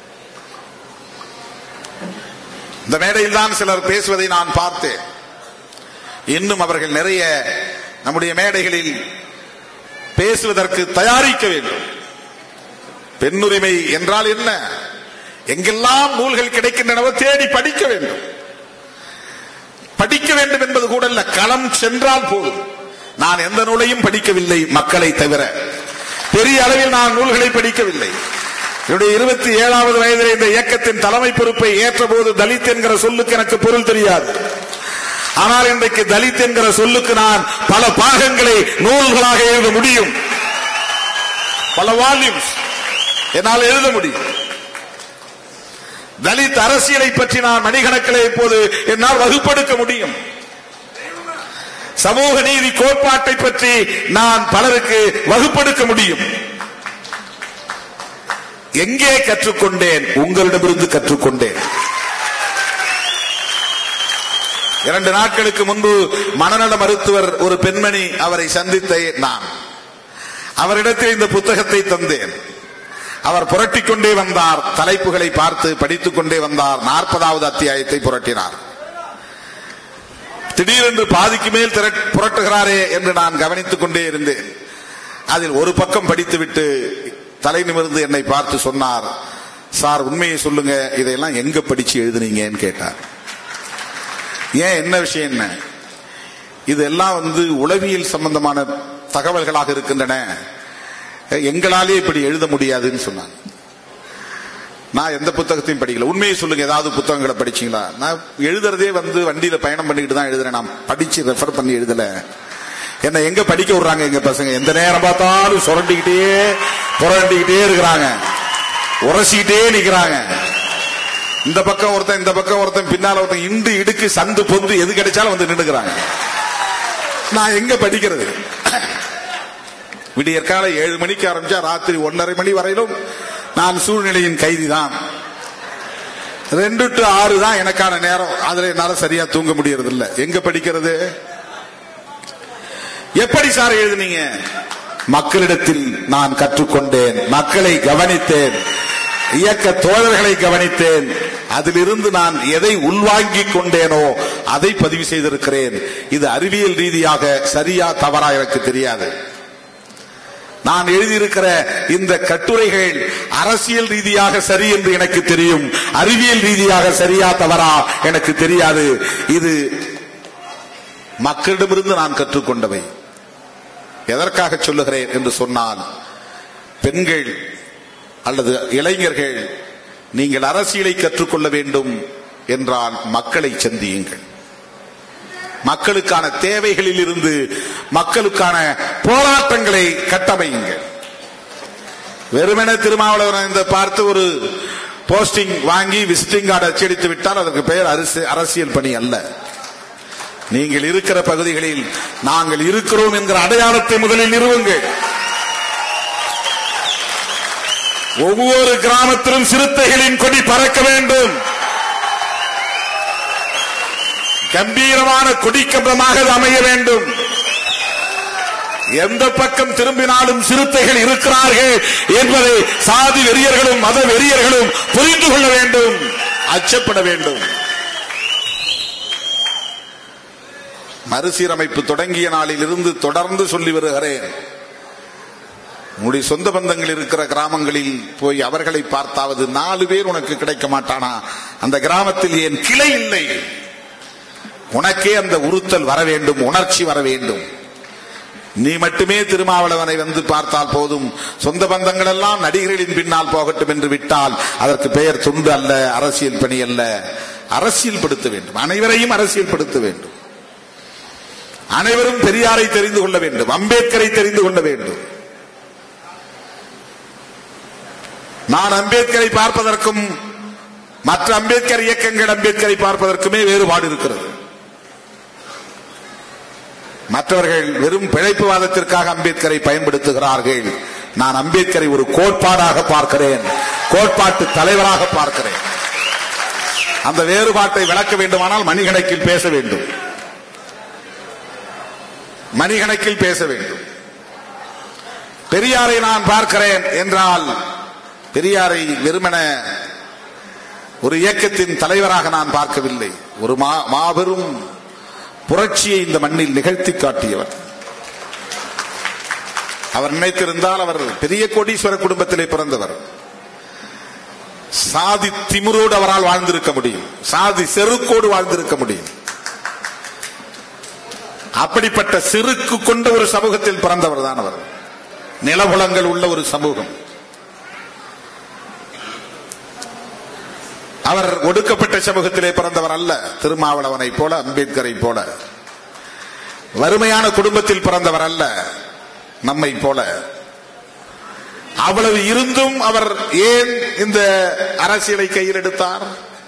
இந்த மேடையில் தான் சிலர் பேசுவதை நான் பார்த்தேன். இன்னும் அவர்கள் நிறைய நம்முடைய மேடைகளில் பேசுவதற்கு தயாரிக்க வேண்டும். பெண்ணுரிமை என்றால் என்ன, எங்கெல்லாம் நூல்கள் கிடைக்கின்றனவோ தேடி படிக்க வேண்டும். படிக்க வேண்டும் என்பது கூட அல்ல, களம் சென்றால் போதும். நான் எந்த நூலையும் படிக்கவில்லை மக்களை தவிர, பெரிய அளவில் நான் நூல்களை படிக்கவில்லை. என்னுடைய 27வது வயதில் இந்த இயக்கத்தின் தலைமை பொறுப்பை ஏற்ற போது தலித் என்கிற சொல்லுக்கு எனக்கு பொருள் தெரியாது. ஆனால் இன்றைக்கு தலித் என்கிற சொல்லுக்கு நான் பல பாகங்களை நூல்களாக எழுத முடியும், பல வால்யூம்ஸ் என்னால் எழுத முடியும். தலித் அரசியலை பற்றி நான் மணிக்கணக்கில் இப்போது என்னால் வகுப்பெடுக்க முடியும். சமூக நீதி கோட்பாட்டை பற்றி நான் பலருக்கு வகுப்பெடுக்க முடியும். எங்கே கற்றுக்கொண்டேன்? உங்களிடமிருந்து கற்றுக்கொண்டேன். 2 நாட்களுக்கு முன்பு மனநல மருத்துவர் ஒரு பெண்மணி, அவரை சந்தித்தேன் நான். அவரிடத்தில் இந்த புத்தகத்தை தந்தேன். அவர் புரட்டிக்கொண்டே வந்தார், தலைப்புகளை பார்த்து படித்துக் கொண்டே வந்தார். 40வது அத்தியாயத்தை புரட்டினார். திடீரென்று பாதிக்கு மேல் புரட்டுகிறாரே என்று நான் கவனித்துக் கொண்டே இருந்தேன். அதில் ஒரு பக்கம் படித்துவிட்டு தலை நிமிர்ந்து என்னை பார்த்து சொன்னார், சார் உண்மையை சொல்லுங்க, இதையெல்லாம் எங்க படிச்சு எழுதுனீங்கன்னு கேட்டார். ஏன், என்ன விஷயம் என்ன? இதெல்லாம் உளவியல் சம்பந்தமான தகவல்களாக இருக்கின்றன, எங்களாலே இப்படி எழுத முடியாதுன்னு சொன்னாங்க. நான் எந்த புத்தகத்தையும் படிக்கல. உண்மையை சொல்லுங்க, ஏதாவது புத்தகங்களை படிச்சீங்களா? நான் எழுதுறதே வண்டியில பயணம் பண்ணிட்டு தான் எழுதுறேன், நான் படிச்சு ரெஃபர் பண்ணி எழுதல. என்ன எங்க படிக்க விடுறாங்க எங்க பசங்க? எந்த நேரம் பார்த்தாலும் புரண்டிக்கிட்டே இருக்கிறாங்க, உரசிக்கிட்டே நிக்கிறாங்க. இந்த பக்கம் ஒருத்தன், இந்த பக்கம் ஒருத்தன், பின்னால ஒருத்தன், இண்டு இடுக்கு சந்து பொந்து எது கிடைச்சாலும் நின்றுக்கிறாங்க. நான் எங்க படிக்கிறது? விடியற்கால 7 மணிக்கு ஆரம்பிச்சா ராத்திரி 1:30 மணி வரையிலும் நான் சூழ்நிலையின் கைதி தான். 2 to 6 தான் எனக்கான நேரம். அதுல என்னால சரியா தூங்க முடியறது இல்ல. எங்க படிக்கிறது? எப்படி சார் எழுதுனீங்க? மக்களிடத்தில் நான் கற்றுக்கொண்டேன், மக்களை கவனித்தேன், இயக்க தோழர்களை கவனித்தேன். அதிலிருந்து நான் எதை உள்வாங்கிக் கொண்டேனோ அதை பதிவு செய்திருக்கிறேன். இது அறிவியல் ரீதியாக சரியா தவறா எனக்கு தெரியாது. நான் எழுதியிருக்கிற இந்த கட்டுரைகள் அரசியல் ரீதியாக சரி என்று எனக்கு தெரியும், அறிவியல் ரீதியாக சரியா தவறா எனக்கு தெரியாது. இது மக்களிடமிருந்து நான் கற்றுக்கொண்டவை. எதற்காக சொல்லுகிறேன் என்று சொன்னால், பெண்கள் அல்லது இளைஞர்கள், நீங்கள் அரசியலை கற்றுக்கொள்ள வேண்டும் என்றால் மக்களை சந்தியுங்கள். மக்களுக்கான தேவைகளில் இருந்து மக்களுக்கான போராட்டங்களை கட்டமையுங்கள். வெறுமென திருமாவளவன் இந்த பார்த்து ஒரு போஸ்டிங் வாங்கி விசிட்டிங் கார்டு அச்சடித்து விட்டால் அதற்கு பெயர் அரசியல் பணி அல்ல. நீங்கள் இருக்கிற பகுதிகளில் நாங்கள் இருக்கிறோம் என்கிற அடையாளத்தை முதலில் நிறுவுங்கள். ஒவ்வொரு கிராமத்திலும் சிறுத்தைகளின் கொடி பறக்க வேண்டும். கம்பீரமான கொடிக்கம்பமாக அமைய வேண்டும். எந்த பக்கம் திரும்பினாலும் சிறுத்தைகள் இருக்கிறார்கள் என்பதை சாதி வெறியர்களும் மத வெறியர்களும் புரிந்து கொள்ள வேண்டும், அச்சப்பட வேண்டும். மறுசீரமைப்பு தொடங்கிய நாளில் இருந்து தொடர்ந்து சொல்லி வருகிறேன். உன்னுடைய சொந்த பந்தங்கள் இருக்கிற கிராமங்களில் போய் அவர்களை பார்த்தாவது 4 பேர் உனக்கு கிடைக்க மாட்டானா? அந்த கிராமத்தில் ஏன் கிளை இல்லை? உனக்கே அந்த உறுத்தல் வர வேண்டும், உணர்ச்சி வர வேண்டும். நீ மட்டுமே திருமாவளவனை வந்து பார்த்தால் போதும், சொந்த பந்தங்கள் எல்லாம் நடிகர்களின் பின்னால் போகட்டும் என்று விட்டால் அதற்கு பெயர் தொண்டு அல்ல, அரசியல் பணி அல்ல. அரசியல் படுத்த வேண்டும், அனைவரையும் அரசியல் படுத்த வேண்டும். அனைவரும் பெரியாரை தெரிந்து கொள்ள வேண்டும், அம்பேத்கரை தெரிந்து கொள்ள வேண்டும். நான் அம்பேத்கரை பார்ப்பதற்கும் மற்ற அம்பேத்கர் இயக்கங்கள் அம்பேத்கரை பார்ப்பதற்குமே வேறுபாடு இருக்கிறது. மற்றவர்கள் வெறும் பிழைப்புவாதத்திற்காக அம்பேத்கரை பயன்படுத்துகிறார்கள். நான் அம்பேத்கரை ஒரு கோட்பாடாக பார்க்கிறேன், கோட்பாட்டு தலைவராக பார்க்கிறேன். அந்த வேறுபாட்டை விளக்க வேண்டுமானால் மணிக்கணக்கில் பேச வேண்டும், மணிக்கணக்கில் பேச வேண்டும். பெரியாரை நான் பார்க்கிறேன் என்றால் பெரியாரை வெறுமன ஒரு இயக்கத்தின் தலைவராக நான் பார்க்கவில்லை. ஒரு மாபெரும் புரட்சியை இந்த மண்ணில் நிகழ்த்தி காட்டியவர். அவர் நினைத்திருந்தால் அவர் பெரிய கோடீஸ்வர குடும்பத்திலே பிறந்தவர். சாதி திமிரோடு அவரால் வாழ்ந்திருக்க முடியும், சாதி செருக்கோடு வாழ்ந்திருக்க முடியும். அப்படிப்பட்ட செருக்கு கொண்ட ஒரு சமூகத்தில் பிறந்தவர் தான் அவர். நிலபுலங்கள் உள்ள ஒரு சமூகம். அவர் ஒடுக்கப்பட்ட சமூகத்திலே பிறந்தவர் அல்ல. திருமாவளவனை போல, அம்பேத்கரை போல வறுமையான குடும்பத்தில் பிறந்தவர் அல்ல, நம்மை போல. அவ்வளவு இருந்தும் அவர் ஏன் இந்த அரசியலை கையில் எடுத்தார்?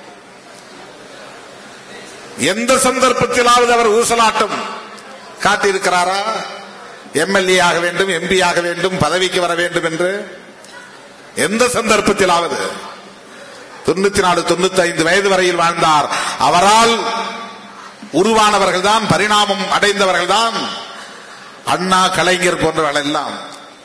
எந்த சந்தர்ப்பத்திலாவது அவர் ஊசலாட்டம் காட்டியிருக்கிறாரா? எம்எல்ஏ ஆக வேண்டும், எம்பி ஆக வேண்டும், பதவிக்கு வர வேண்டும் என்று எந்த சந்தர்ப்பத்திலாவது? 94, 95 வயது வரையில் வாழ்ந்தார். அவரால் உருவானவர்கள் தான், பரிணாமம் அடைந்தவர்கள் தான் அண்ணா, கலைஞர் போன்றவர்கள் எல்லாம்.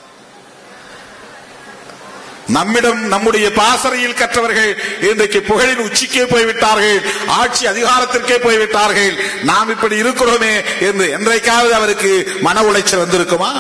நம்மிடம் நம்முடைய பாசறையில் கற்றவர்கள் இன்றைக்கு புகழின் உச்சிக்கே போய்விட்டார்கள், ஆட்சி அதிகாரத்திற்கே போய்விட்டார்கள். நாம் இப்படி இருக்கிறோமே என்று என்றைக்காவது அவருக்கு மன உளைச்சல் வந்திருக்குமா?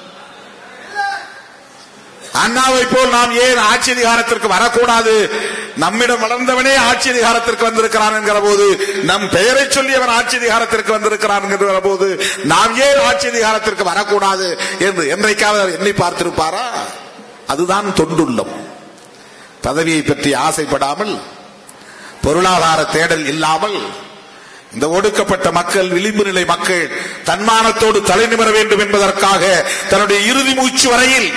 அண்ணாவை போல் நாம் ஏன் ஆட்சி அதிகாரத்திற்கு வரக்கூடாது? நம்மிடம் வளர்ந்தவனே ஆட்சி அதிகாரத்திற்கு வந்திருக்கிறான் என்கிற போது, நம் பெயரை சொல்லி அவன் ஆட்சி அதிகாரத்திற்கு வந்திருக்கிறான் என்கிற போது நாம் ஏன் ஆட்சி அதிகாரத்திற்கு வரக்கூடாது என்று என்றைக்காவது அவர் எண்ணி பார்த்திருப்பாரா? அதுதான் தொண்டுள்ளம். பதவியை பற்றி ஆசைப்படாமல், பொருளாதார தேடல் இல்லாமல், இந்த ஒடுக்கப்பட்ட மக்கள், விளிம்பு நிலை மக்கள் தன்மானத்தோடு தலை நிமிர வேண்டும் என்பதற்காக தன்னுடைய இறுதி மூச்சு வரையில்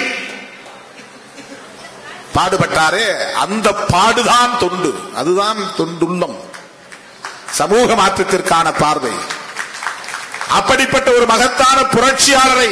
பாடுபட்டாரே, அந்த பாடுதான் தொண்டு. அதுதான் தொண்டுள்ளம், சமூக மாற்றத்திற்கான பார்வை. அப்படிப்பட்ட ஒரு மகத்தான புரட்சியாளரை,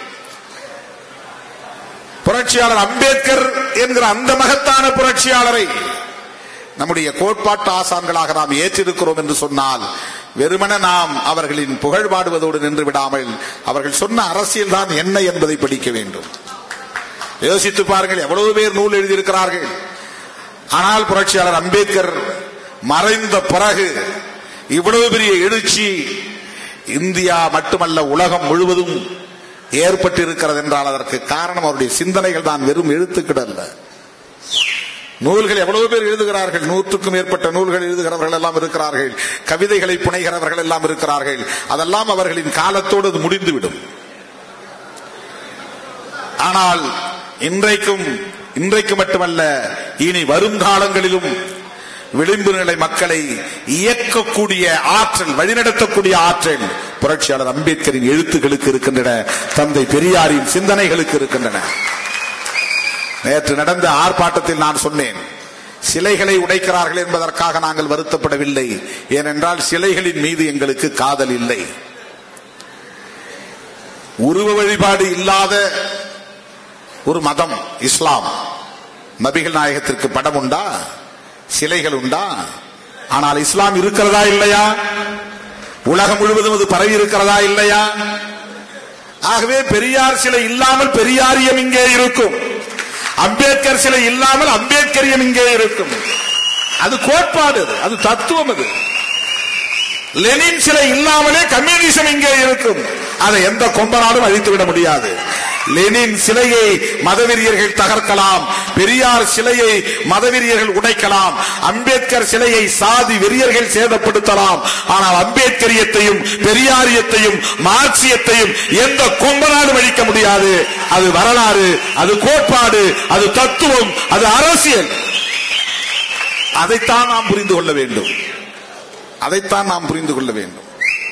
புரட்சியாளர் அம்பேத்கர் என்கிற அந்த மகத்தான புரட்சியாளரை நம்முடைய கோட்பாட்டு ஆசான்களாக நாம் ஏற்றிருக்கிறோம் என்று சொன்னால், வெறுமன நாம் அவர்களின் புகழ் பாடுவதோடு நின்று விடாமல் அவர்கள் சொன்ன அரசியல் தான் என்ன என்பதை படிக்க வேண்டும். யோசித்து பாருங்கள், எவ்வளவு பேர் நூல் எழுதியிருக்கிறார்கள். ஆனால் புரட்சியாளர் அம்பேத்கர் மறைந்த பிறகு இவ்வளவு பெரிய எழுச்சி இந்தியா மட்டுமல்ல உலகம் முழுவதும் ஏற்பட்டிருக்கிறது என்றால் அதற்கு காரணம் அவருடைய சிந்தனைகள் தான், வெறும் எழுத்துக்கள் அல்ல. நூல்கள் எவ்வளவு பேர் எழுதுகிறார்கள், 100க்கும் மேற்பட்ட நூல்கள் எழுதுகிறவர்கள் எல்லாம் இருக்கிறார்கள், கவிதைகளை புனைகிறவர்கள் எல்லாம் இருக்கிறார்கள். அதெல்லாம் அவர்களின் காலத்தோடு அது முடிந்துவிடும். ஆனால் இன்றைக்கு மட்டுமல்ல, இனி வரும் காலங்களிலும் விளிம்பு நிலை மக்களை இயக்கக்கூடிய ஆற்றல், வழிநடத்தக்கூடிய ஆற்றல் புரட்சியாளர் அம்பேத்கரின் எழுத்துக்களுக்கு இருக்கின்றன, தந்தை பெரியாரின் சிந்தனைகளுக்கு இருக்கின்றன. நேற்று நடந்த ஆர்ப்பாட்டத்தில் நான் சொன்னேன், சிலைகளை உடைக்கிறார்கள் என்பதற்காக நாங்கள் வருத்தப்படவில்லை. ஏனென்றால் சிலைகளின் மீது எங்களுக்கு காதல் இல்லை. உருவ வழிபாடு இல்லாத ஒரு மதம் இஸ்லாம். நபிகள் நாயகத்திற்கு படம் உண்டா? சிலைகள் உண்டா? ஆனால் இஸ்லாம் இருக்கிறதா இல்லையா? உலகம் முழுவதும் அது பரவி இருக்கிறதா இல்லையா? ஆகவே பெரியார் சிலை இல்லாமல் பெரியாரியம் இங்கே இருக்கும், அம்பேத்கர் சிலை இல்லாமல் அம்பேத்கரியம் இங்கே இருக்கும். அது கோட்பாடு, அது தத்துவம். அது லெனின் சிலை இல்லாமலே கம்யூனிசம் இங்கே இருக்கும். அதை எந்த கொம்பனாலும் அழித்துவிட முடியாது. லெனின் சிலையை மதவெறியர்கள் தகர்க்கலாம், பெரியார் சிலையை மதவெறியர்கள் உடைக்கலாம், அம்பேத்கர் சிலையை சாதி வெறியர்கள் சேதப்படுத்தலாம். ஆனால் அம்பேத்கரியத்தையும் பெரியாரியத்தையும் மார்க்சியத்தையும் எந்த கொம்பனாலும் அழிக்க முடியாது. அது வரலாறு, அது கோட்பாடு, அது தத்துவம், அது அரசியல். அதைத்தான் நாம் புரிந்து கொள்ள வேண்டும். அதைத்தான் நாம் புரிந்து கொள்ள வேண்டும்.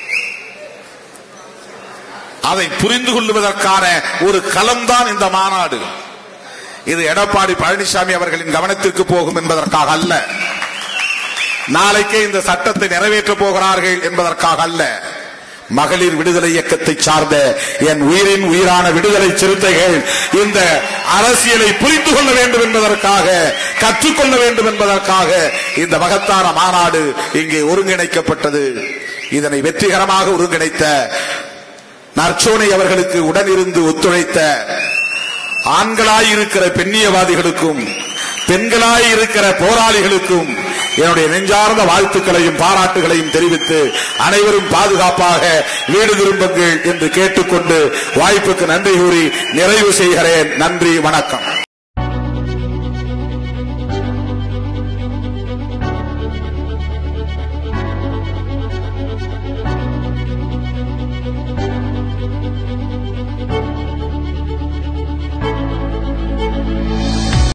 அதை புரிந்து கொள்வதற்கான ஒரு களம்தான் இந்த மாநாடு. இது எடப்பாடி பழனிசாமி அவர்களின் கவனத்திற்கு போகும் என்பதற்காக அல்ல, நாளைக்கே இந்த சட்டத்தை நிறைவேற்றப் போகிறார்கள் என்பதற்காக அல்ல. மகளிர் விடுதலை இயக்கத்தை சார்ந்த என் உயிரின் உயிரான விடுதலை சிறுத்தைகள் இந்த அரசியலை புரிந்து கொள்ள வேண்டும் என்பதற்காக, கற்றுக்கொள்ள வேண்டும் என்பதற்காக இந்த மகத்தான மாநாடு இங்கே ஒருங்கிணைக்கப்பட்டது. இதனை வெற்றிகரமாக ஒருங்கிணைத்த நற்சோனை அவர்களுக்கு உடனிருந்து ஒத்துழைத்த ஆண்களாயிருக்கிற பெண்ணியவாதிகளுக்கும் பெண்களாயிருக்கிற போராளிகளுக்கும் என்னுடைய நெஞ்சார்ந்த வாழ்த்துக்களையும் பாராட்டுகளையும் தெரிவித்து அனைவரும் பாதுகாப்பாக வீடு திரும்புங்கள் என்று கேட்டுக்கொண்டு வாய்ப்புக்கு நன்றி கூறி நிறைவு செய்கிறேன். நன்றி, வணக்கம்.